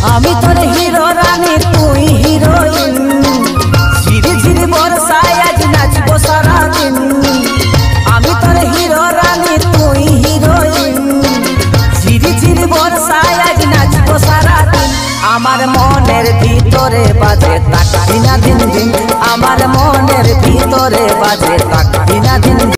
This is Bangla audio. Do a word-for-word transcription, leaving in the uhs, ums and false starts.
আমি তোর হিরো রানী তুই হিরোইন ঝিরি ঝিরি বর্ষায় আজ নাচবো সারাদিন আমি তোর হিরো রানী তুই হিরোইন ঝিরি ঝিরি বর্ষায় আজ নাচবো সারাদিন আমার মনের ভিতরে বাজে তাক দিনা দিন দিন আমার মনের ভিতরে বাজে তাক দিনা দিন।